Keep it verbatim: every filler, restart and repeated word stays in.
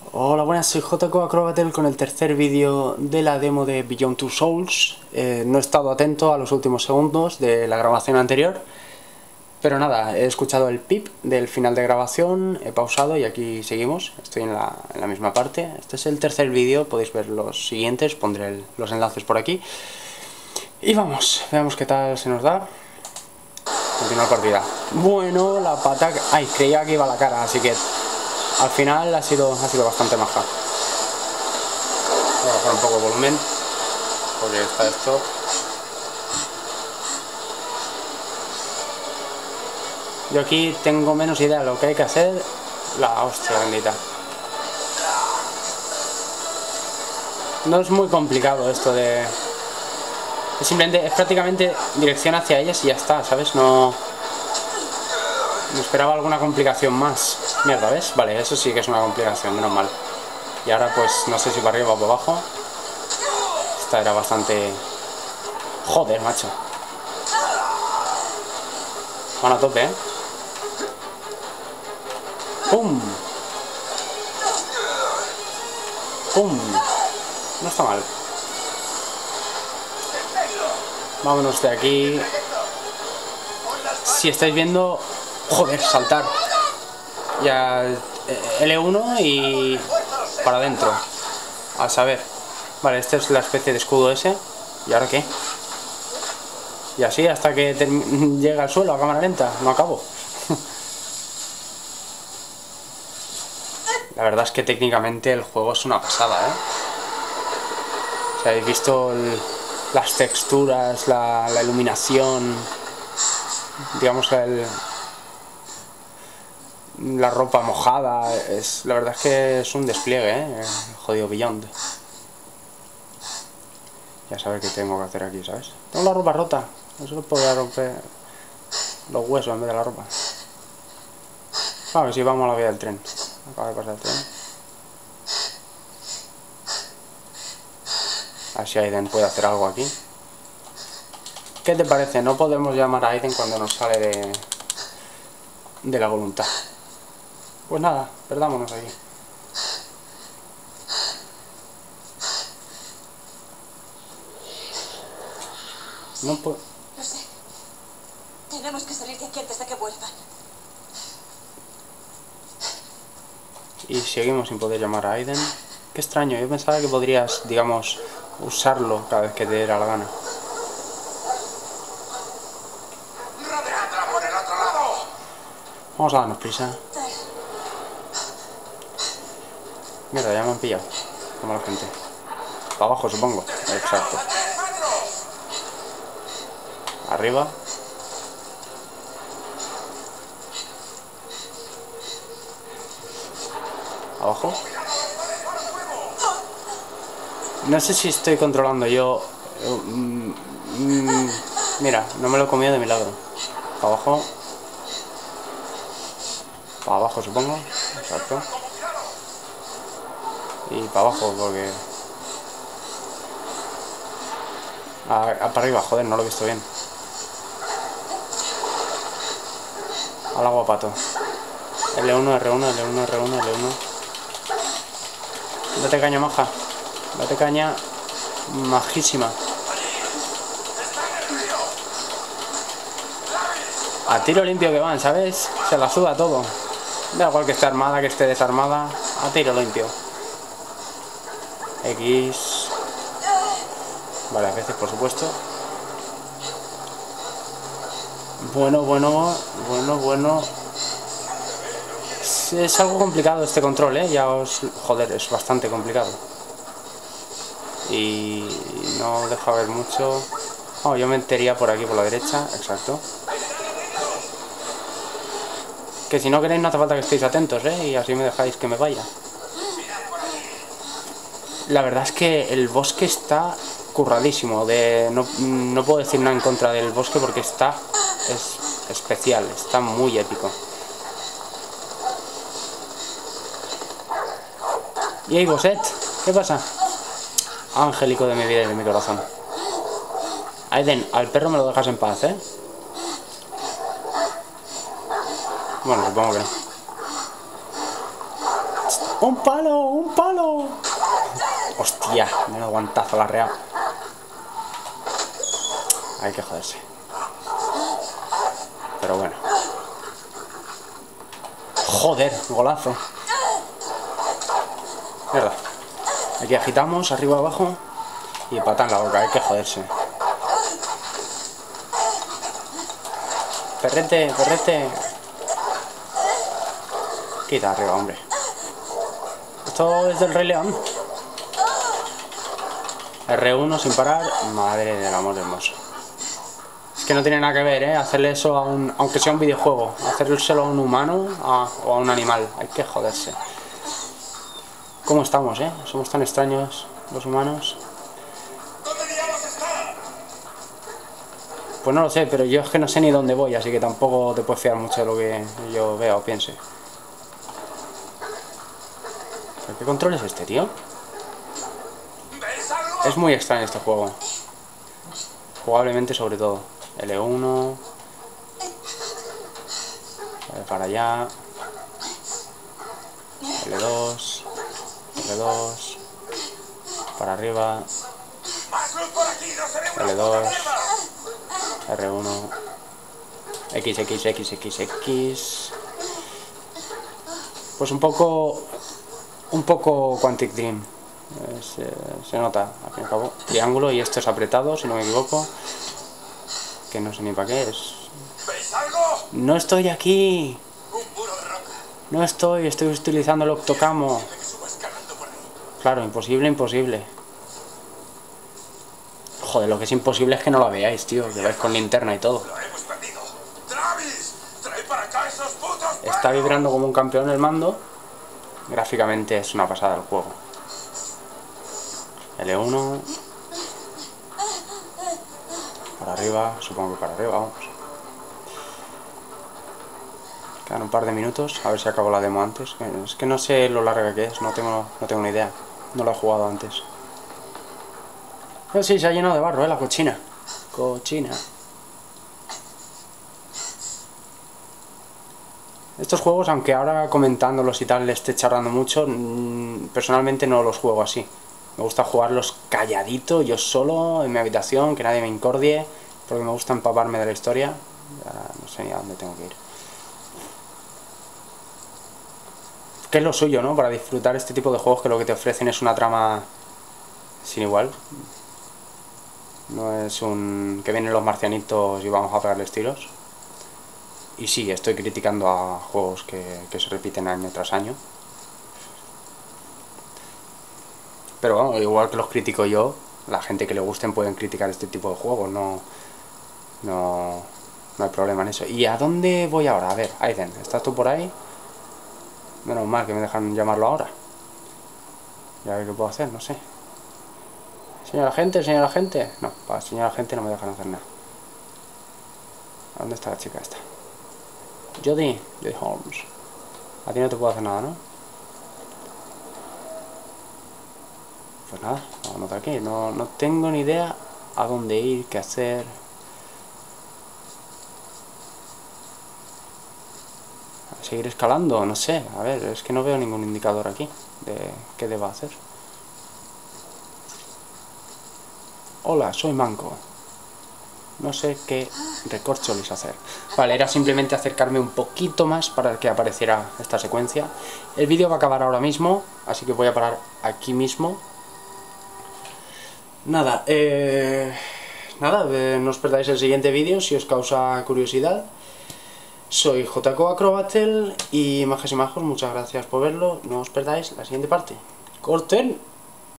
Hola, buenas, soy J K Acrobatel con el tercer vídeo de la demo de Beyond Two Souls. Eh, no he estado atento a los últimos segundos de la grabación anterior, pero nada, he escuchado el pip del final de grabación, he pausado y aquí seguimos. Estoy en la, en la misma parte. Este es el tercer vídeo, podéis ver los siguientes, pondré el, los enlaces por aquí. Y vamos, veamos qué tal se nos da. Continúa la partida. Bueno, la pata... Ay, creía que iba a la cara, así que al final ha sido, ha sido bastante maja. Voy a bajar un poco el volumen, porque está esto. Yo aquí tengo menos idea de lo que hay que hacer. La hostia bendita. No es muy complicado esto de... Es simplemente, es prácticamente dirección hacia ellas y ya está, ¿sabes? No... Me esperaba alguna complicación más. Mierda, ¿ves? Vale, eso sí que es una complicación, menos mal. Y ahora pues no sé si para arriba o para abajo. Esta era bastante... Joder, macho. Van a tope, ¿eh? ¡Pum! ¡Pum! No está mal. Vámonos de aquí. Si estáis viendo... Joder, saltar. Ya L uno y para adentro. A saber. Vale, esta es la especie de escudo ese. ¿Y ahora qué? Y así hasta que llega al suelo a cámara lenta. No acabo. La verdad es que técnicamente el juego es una pasada, ¿eh? Si habéis visto el, las texturas, la, la iluminación, digamos el... la ropa mojada, es, la verdad es que es un despliegue, ¿eh? El jodido Beyond. Ya saber qué tengo que hacer aquí, ¿sabes? Tengo la ropa rota, no se lo podría romper los huesos en vez de la ropa. A ver si vamos a la vía del tren. Acaba de pasar el tren. A ver si Aiden puede hacer algo aquí. ¿Qué te parece? No podemos llamar a Aiden cuando nos sale de, de la voluntad. Pues nada, perdámonos aquí. No puedo... Lo sé. Tenemos que salir de aquí antes de que vuelvan. Y seguimos sin poder llamar a Aiden. Qué extraño, yo pensaba que podrías, digamos, usarlo cada vez que te diera la gana. Vamos a darnos prisa. Mierda, ya me han pillado. Como la gente. Para abajo, supongo. Exacto. Arriba. Abajo. No sé si estoy controlando yo... Mm, mm, mira, no me lo he comido de milagro. Para abajo. Para abajo, supongo. Exacto. Y para abajo, porque... Ah, para arriba, joder, no lo he visto bien. Al agua, pato. L uno, R uno, L uno, R uno, L uno. Date caña, maja. Date caña. Majísima. A tiro limpio que van, ¿sabes? Se la suda todo. Da igual que esté armada, que esté desarmada. A tiro limpio. X. Varias veces, por supuesto. Bueno, bueno, bueno, bueno. Es, es algo complicado este control, ¿eh? Ya os... Joder, es bastante complicado. Y no deja ver mucho. Oh, yo me metería por aquí, por la derecha. Exacto. Que si no queréis no hace falta que estéis atentos, ¿eh? Y así me dejáis que me vaya. La verdad es que el bosque está curradísimo. De, no, no puedo decir nada en contra del bosque porque está es especial, está muy épico. Y ahí Boset, ¿qué pasa? Angélico de mi vida y de mi corazón. Aiden, al perro me lo dejas en paz, ¿eh? Bueno, supongo que no. ¡Un palo! ¡Un palo! Hostia, me da guantazo la real. Hay que joderse. Pero bueno. Joder, golazo. Mierda. Aquí agitamos, arriba, abajo. Y pata en la boca, hay que joderse. Perrete, perrete. Quita arriba, hombre. Esto es del Rey León. R uno sin parar. Madre del amor hermoso. Es que no tiene nada que ver, ¿eh? Hacerle eso a un... Aunque sea un videojuego. Hacérselo a un humano a, o a un animal. Hay que joderse. ¿Cómo estamos, eh? Somos tan extraños los humanos. Pues no lo sé, pero yo es que no sé ni dónde voy, así que tampoco te puedes fiar mucho de lo que yo vea o piense. ¿Pero qué control es este, tío? Es muy extraño este juego. Jugablemente sobre todo. L uno. Vale, para allá. L dos. L dos. Para arriba. L dos. R uno. X, X, X, X, X. Pues un poco... Un poco Quantic Dream. Se, se nota, al fin y al cabo. Triángulo y esto es apretado, si no me equivoco. Que no sé ni para qué es. No estoy aquí. No estoy, estoy utilizando el octocamo. Claro, imposible, imposible. Joder, lo que es imposible es que no la veáis, tío. Que vais con linterna y todo. Está vibrando como un campeón el mando. Gráficamente es una pasada el juego. L uno. Para arriba, supongo que para arriba, vamos. Quedan un par de minutos, a ver si acabo la demo antes. Es que no sé lo larga que es, no tengo, no tengo ni idea. No lo he jugado antes. Pero sí, se ha llenado de barro, eh, la cochina. Cochina. Estos juegos, aunque ahora comentándolos y tal le esté charlando mucho, personalmente no los juego así. Me gusta jugarlos calladito, yo solo, en mi habitación, que nadie me incordie, porque me gusta empaparme de la historia. Ahora no sé ni a dónde tengo que ir. Que es lo suyo, ¿no? Para disfrutar este tipo de juegos, que lo que te ofrecen es una trama sin igual. No es un... que vienen los marcianitos y vamos a pegarles tiros. Y sí, estoy criticando a juegos que, que se repiten año tras año. Pero bueno, igual que los critico yo, la gente que le gusten pueden criticar este tipo de juegos, no, no, no hay problema en eso. ¿Y a dónde voy ahora? A ver, Aiden, ¿estás tú por ahí? Menos mal que me dejan llamarlo ahora. Ya ver qué puedo hacer, no sé. Señora gente, señora gente. No, para señora gente no me dejan hacer nada. ¿A dónde está la chica esta? Jodie, Jodie Holmes. A ti no te puedo hacer nada, ¿no? Pues nada, vamos de aquí. No, no tengo ni idea a dónde ir, qué hacer. A seguir escalando, no sé. A ver, es que no veo ningún indicador aquí de qué deba hacer. Hola, soy manco. No sé qué recorcholis hacer. Vale, era simplemente acercarme un poquito más para que apareciera esta secuencia. El vídeo va a acabar ahora mismo, así que voy a parar aquí mismo. Nada, eh, nada, eh, no os perdáis el siguiente vídeo si os causa curiosidad. Soy J K Acrobatel y majas y majos, muchas gracias por verlo. No os perdáis la siguiente parte. ¡Corten!